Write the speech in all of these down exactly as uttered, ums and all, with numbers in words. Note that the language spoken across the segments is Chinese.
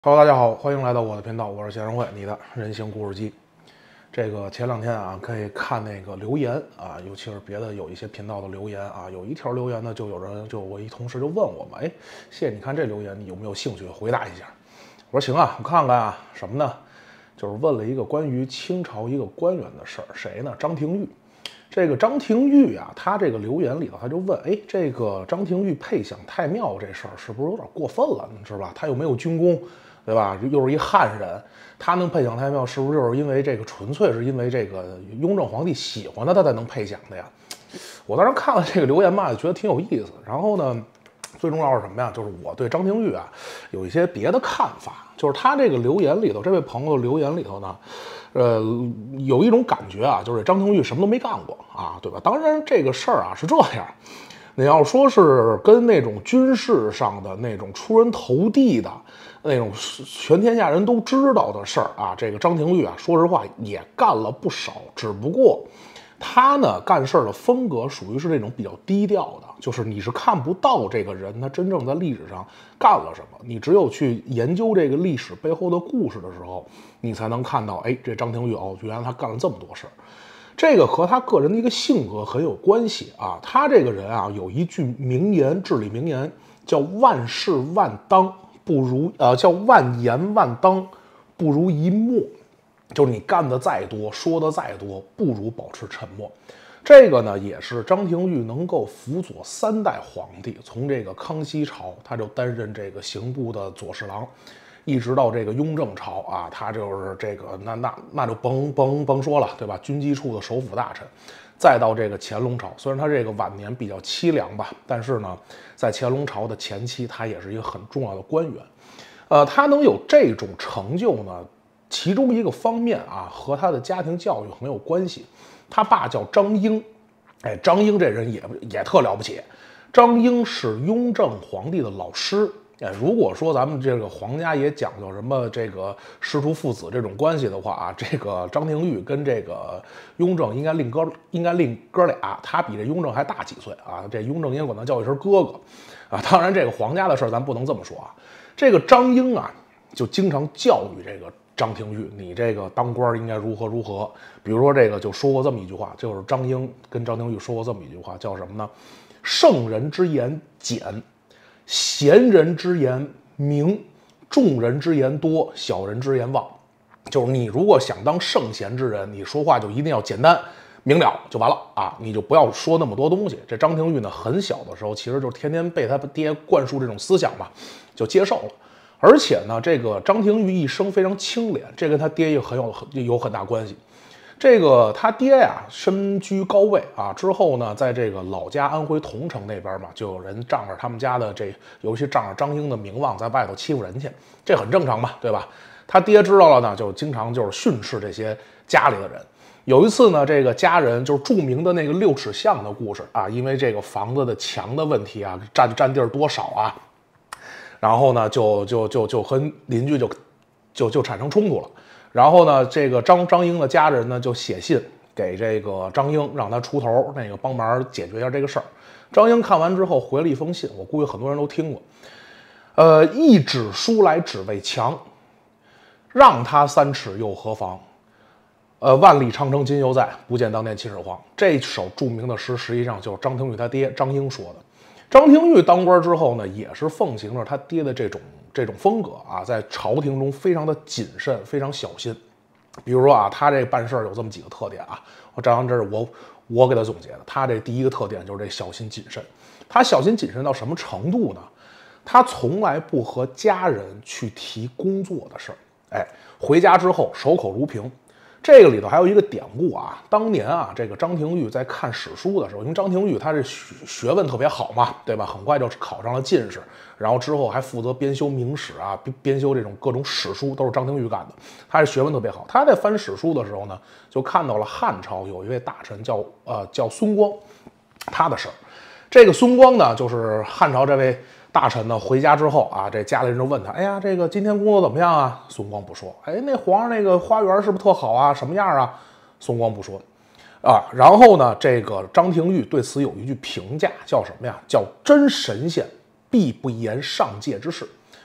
Hello，大家好，欢迎来到我的频道，我是谢生会，你的人形故事机。这个前两天啊，可以看那个留言啊，尤其是别的有一些频道的留言啊，有一条留言呢，就有人就我一同事就问我嘛，哎，谢，你看这留言，你有没有兴趣回答一下？我说行啊，我看看啊，什么呢？就是问了一个关于清朝一个官员的事儿，谁呢？张廷玉。这个张廷玉啊，他这个留言里头他就问，哎，这个张廷玉配享太庙这事儿是不是有点过分了？你知道吧？他又没有军功，对吧？又是一汉人，他能配享太庙，是不是就是因为这个纯粹是因为这个雍正皇帝喜欢他，他才能配享的呀？我当时看了这个留言嘛，就觉得挺有意思。然后呢，最重要是什么呀？就是我对张廷玉啊有一些别的看法。就是他这个留言里头，这位朋友留言里头呢，呃，有一种感觉啊，就是张廷玉什么都没干过啊，对吧？当然这个事儿啊是这样。你要说是跟那种军事上的那种出人头地的那种全天下人都知道的事儿啊，这个张廷玉啊，说实话也干了不少，只不过他呢干事儿的风格属于是那种比较低调的，就是你是看不到这个人他真正在历史上干了什么，你只有去研究这个历史背后的故事的时候，你才能看到，哎，这张廷玉哦，原来他干了这么多事儿。这个和他个人的一个性格很有关系啊。他这个人啊，有一句名言，至理名言，叫万事万当不如呃，叫万言万当不如一默。就是你干的再多，说的再多，不如保持沉默。这个呢，也是张廷玉能够辅佐三代皇帝，从这个康熙朝，他就担任这个刑部的左侍郎。一直到这个雍正朝啊，他就是这个那那那就甭甭甭说了，对吧？军机处的首辅大臣，再到这个乾隆朝，虽然他这个晚年比较凄凉吧，但是呢，在乾隆朝的前期，他也是一个很重要的官员。呃，他能有这种成就呢，其中一个方面啊，和他的家庭教育很有关系。他爸叫张英，哎，张英这人也也特了不起。张英是雍正皇帝的老师。哎，如果说咱们这个皇家也讲究什么这个师徒父子这种关系的话啊，这个张廷玉跟这个雍正应该另哥应该另哥俩，他比这雍正还大几岁啊。这雍正应该管他叫一声哥哥啊。当然，这个皇家的事儿咱不能这么说啊。这个张英啊，就经常教育这个张廷玉，你这个当官应该如何如何。比如说这个就说过这么一句话，就是张英跟张廷玉说过这么一句话，叫什么呢？圣人之言简。贤人之言明，众人之言多，小人之言妄。就是你如果想当圣贤之人，你说话就一定要简单明了就完了啊，你就不要说那么多东西。这张廷玉呢，很小的时候其实就天天被他爹灌输这种思想嘛，就接受了。而且呢，这个张廷玉一生非常清廉，这跟他爹也很有有很大关系。这个他爹呀，身居高位啊，之后呢，在这个老家安徽桐城那边嘛，就有人仗着他们家的这，尤其仗着张英的名望，在外头欺负人去，这很正常嘛，对吧？他爹知道了呢，就经常就是训斥这些家里的人。有一次呢，这个家人就是著名的那个六尺巷的故事啊，因为这个房子的墙的问题啊，占占地儿多少啊，然后呢，就就就就和邻居就就就产生冲突了。然后呢，这个张张英的家人呢就写信给这个张英，让他出头，那个帮忙解决一下这个事儿。张英看完之后回了一封信，我估计很多人都听过。呃，一纸书来只为墙，让他三尺又何妨？呃，万里长城今犹在，不见当年秦始皇。这首著名的诗实际上就是张廷玉他爹张英说的。张廷玉当官之后呢，也是奉行着他爹的这种这种风格啊，在朝廷中非常的谨慎，非常小心。比如说啊，他这办事有这么几个特点啊，我张扬这是我我给他总结的。他这第一个特点就是这小心谨慎。他小心谨慎到什么程度呢？他从来不和家人去提工作的事儿，哎，回家之后守口如瓶。这个里头还有一个典故啊，当年啊，这个张廷玉在看史书的时候，因为张廷玉他这学问特别好嘛，对吧？很快就考上了进士，然后之后还负责编修明史啊，编修这种各种史书，都是张廷玉干的。他是学问特别好，他在翻史书的时候呢，就看到了汉朝有一位大臣叫呃叫孙光，他的事儿。这个孙光呢，就是汉朝这位大臣呢，回家之后啊，这家里人就问他，哎呀，这个今天工作怎么样啊？孙光不说。哎，那皇上那个花园是不是特好啊？什么样啊？孙光不说。啊，然后呢，这个张廷玉对此有一句评价，叫什么呀？叫真神仙必不言上界之事。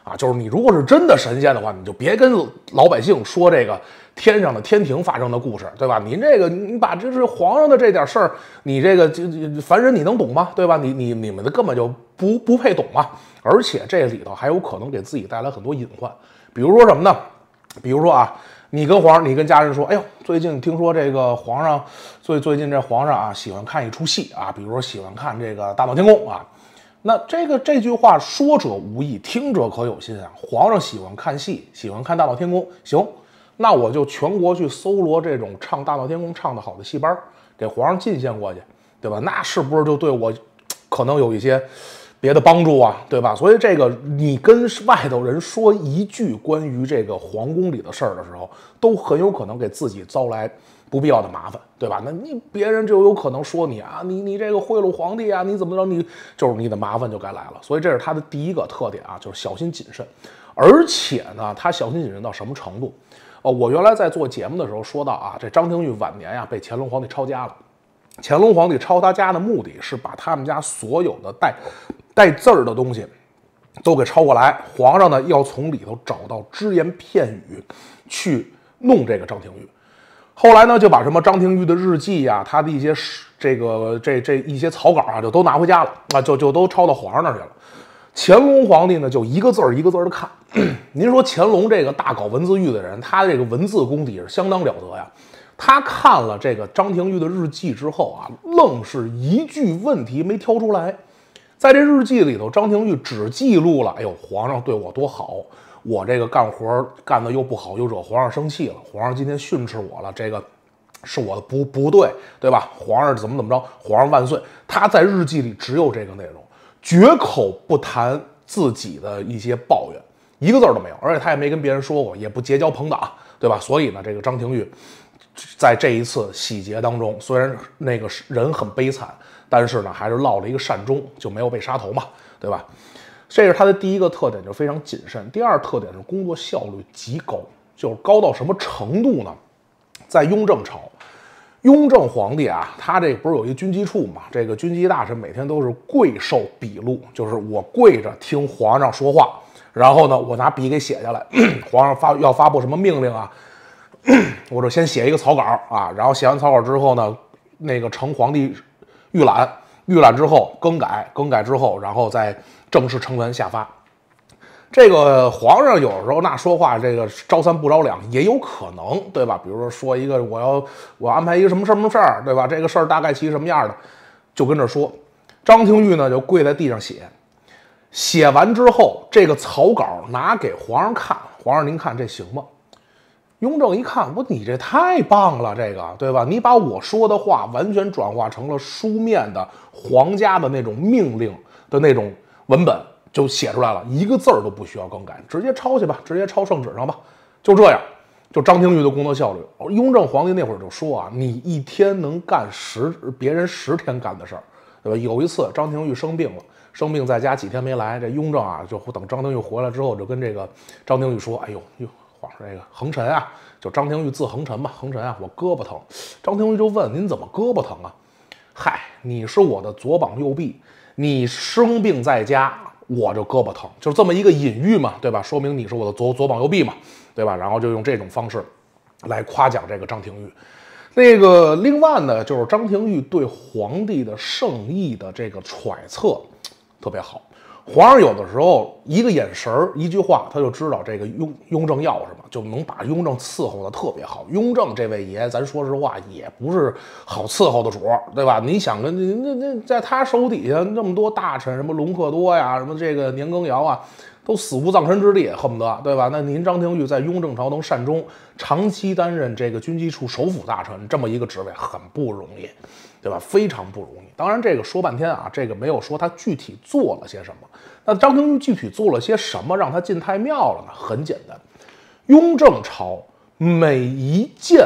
啊，就是你如果是真的神仙的话，你就别跟老百姓说这个天上的天庭发生的故事，对吧？您这个你把这是皇上的这点事儿，你这个这凡人你能懂吗？对吧？你你你们的根本就不不配懂啊！而且这里头还有可能给自己带来很多隐患，比如说什么呢？比如说啊，你跟皇上，你跟家人说，哎呦，最近听说这个皇上最最近这皇上啊喜欢看一出戏啊，比如说喜欢看这个《大闹天宫》啊。那这个这句话说者无意，听者可有心啊。皇上喜欢看戏，喜欢看《大闹天宫》，行，那我就全国去搜罗这种唱《大闹天宫》唱得好的戏班，给皇上进献过去，对吧？那是不是就对我可能有一些别的帮助啊，对吧？所以这个你跟外头人说一句关于这个皇宫里的事儿的时候，都很有可能给自己招来不必要的麻烦，对吧？那你别人就有可能说你啊，你你这个贿赂皇帝啊，你怎么着？你就是你的麻烦就该来了。所以这是他的第一个特点啊，就是小心谨慎。而且呢，他小心谨慎到什么程度？哦，我原来在做节目的时候说到啊，这张廷玉晚年呀、啊、被乾隆皇帝抄家了。乾隆皇帝抄他家的目的是把他们家所有的带带字儿的东西都给抄过来，皇上呢要从里头找到只言片语去弄这个张廷玉。后来呢，就把什么张廷玉的日记呀、啊，他的一些这个这这一些草稿啊，就都拿回家了啊，就就都抄到皇上那儿去了。乾隆皇帝呢，就一个字儿一个字儿的看。您说乾隆这个大搞文字狱的人，他这个文字功底是相当了得呀。他看了这个张廷玉的日记之后啊，愣是一句问题没挑出来。在这日记里头，张廷玉只记录了，哎呦，皇上对我多好。我这个干活干的又不好，又惹皇上生气了。皇上今天训斥我了，这个是我的不不对，对吧？皇上怎么怎么着，皇上万岁。他在日记里只有这个内容，绝口不谈自己的一些抱怨，一个字都没有。而且他也没跟别人说过，也不结交朋党，对吧？所以呢，这个张廷玉在这一次洗劫当中，虽然那个人很悲惨，但是呢，还是落了一个善终，就没有被杀头嘛，对吧？这是他的第一个特点，就非常谨慎。第二特点是工作效率极高，就是高到什么程度呢？在雍正朝，雍正皇帝啊，他这不是有一军机处嘛？这个军机大臣每天都是跪受笔录，就是我跪着听皇上说话，然后呢，我拿笔给写下来。皇上发要发布什么命令啊，我就先写一个草稿啊，然后写完草稿之后呢，那个呈皇帝预览，预览之后更改，更改之后，然后再正式呈文下发。这个皇上有时候那说话这个招三不招两，也有可能，对吧？比如说说一个我要我要安排一个什么什么事儿，对吧？这个事儿大概其什么样的，就跟这说。张廷玉呢就跪在地上写，写完之后，这个草稿拿给皇上看，皇上您看这行吗？雍正一看，我你这太棒了，这个对吧？你把我说的话完全转化成了书面的皇家的那种命令的那种文本，就写出来了，一个字儿都不需要更改，直接抄去吧，直接抄圣旨上吧，就这样。就张廷玉的工作效率，雍正皇帝那会儿就说啊，你一天能干十别人十天干的事儿，对吧？有一次张廷玉生病了，生病在家几天没来，这雍正啊就等张廷玉回来之后，就跟这个张廷玉说，哎呦哟。皇上这个恒臣啊，就张廷玉字恒臣吧，恒臣啊，我胳膊疼。张廷玉就问您怎么胳膊疼啊？嗨，你是我的左膀右臂，你生病在家，我就胳膊疼，就是这么一个隐喻嘛，对吧？说明你是我的左左膀右臂嘛，对吧？然后就用这种方式来夸奖这个张廷玉。那个另外呢，就是张廷玉对皇帝的圣意的这个揣测特别好。皇上有的时候一个眼神儿一句话，他就知道这个雍雍正要什么，就能把雍正伺候的特别好。雍正这位爷，咱说实话也不是好伺候的主，对吧？你想跟那那在他手底下那么多大臣，什么隆科多呀，什么这个年羹尧啊，都死无葬身之地，恨不得，对吧？那您张廷玉在雍正朝能善终，长期担任这个军机处首辅大臣这么一个职位，很不容易，对吧？非常不容易。当然，这个说半天啊，这个没有说他具体做了些什么。那张廷玉具体做了些什么让他进太庙了呢？很简单，雍正朝每一件，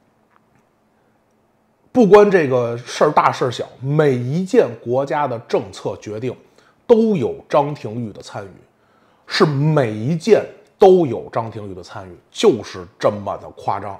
不关这个事儿大事小，每一件国家的政策决定都有张廷玉的参与，是每一件都有张廷玉的参与，就是这么的夸张。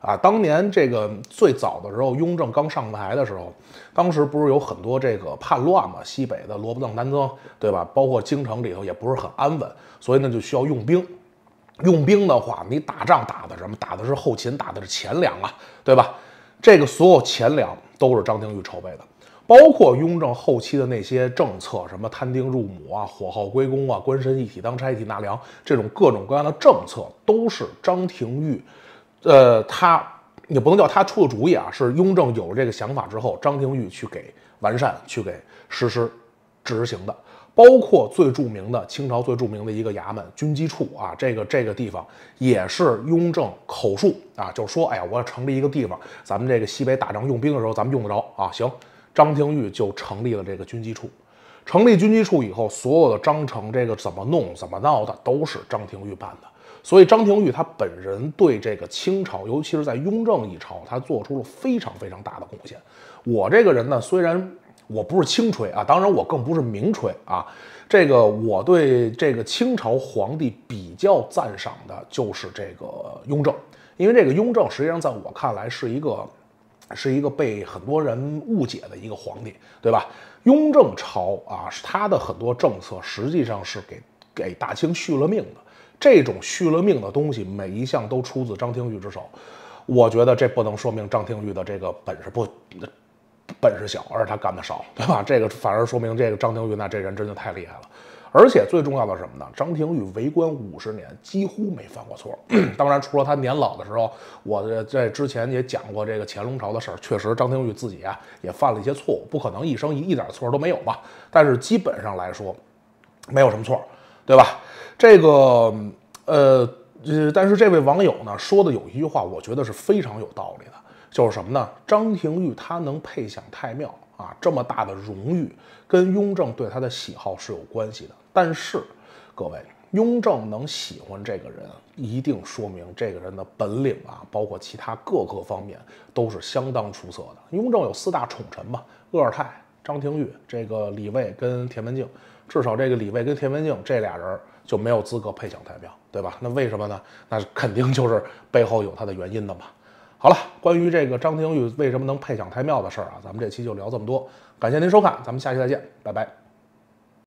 啊。当年这个最早的时候，雍正刚上台的时候，当时不是有很多这个叛乱嘛，西北的罗伯邓南增，对吧？包括京城里头也不是很安稳，所以呢就需要用兵。用兵的话，你打仗打的什么？打的是后勤，打的是钱粮啊，对吧？这个所有钱粮都是张廷玉筹备的。包括雍正后期的那些政策，什么摊丁入亩啊、火耗归公啊、官绅一体当差、一体纳粮，这种各种各样的政策，都是张廷玉，呃，他也不能叫他出的主意啊，是雍正有了这个想法之后，张廷玉去给完善、去给实施执行的。包括最著名的清朝最著名的一个衙门军机处啊，这个这个地方也是雍正口述啊，就是说，哎呀，我要成立一个地方，咱们这个西北打仗用兵的时候，咱们用得着啊，行。张廷玉就成立了这个军机处，成立军机处以后，所有的章程这个怎么弄、怎么闹的，都是张廷玉办的。所以张廷玉他本人对这个清朝，尤其是在雍正一朝，他做出了非常非常大的贡献。我这个人呢，虽然我不是轻吹啊，当然我更不是明吹啊。这个我对这个清朝皇帝比较赞赏的就是这个雍正，因为这个雍正实际上在我看来是一个。是一个被很多人误解的一个皇帝，对吧？雍正朝啊，他的很多政策实际上是给给大清续了命的。这种续了命的东西，每一项都出自张廷玉之手。我觉得这不能说明张廷玉的这个本事不本事小，而是他干的少，对吧？这个反而说明这个张廷玉那这人真的太厉害了。而且最重要的是什么呢？张廷玉为官五十年，几乎没犯过错。当然，除了他年老的时候，我在之前也讲过这个乾隆朝的事儿，确实张廷玉自己啊也犯了一些错误，不可能一生一一点错都没有吧？但是基本上来说，没有什么错，对吧？这个呃呃，但是这位网友呢说的有一句话，我觉得是非常有道理的，就是什么呢？张廷玉他能配享太庙啊，这么大的荣誉，跟雍正对他的喜好是有关系的。但是，各位，雍正能喜欢这个人，一定说明这个人的本领啊，包括其他各个方面都是相当出色的。雍正有四大宠臣嘛，鄂尔泰、张廷玉、这个李卫跟田文镜，至少这个李卫跟田文镜这俩人就没有资格配享太庙，对吧？那为什么呢？那肯定就是背后有他的原因的嘛。好了，关于这个张廷玉为什么能配享太庙的事儿啊，咱们这期就聊这么多。感谢您收看，咱们下期再见，拜拜。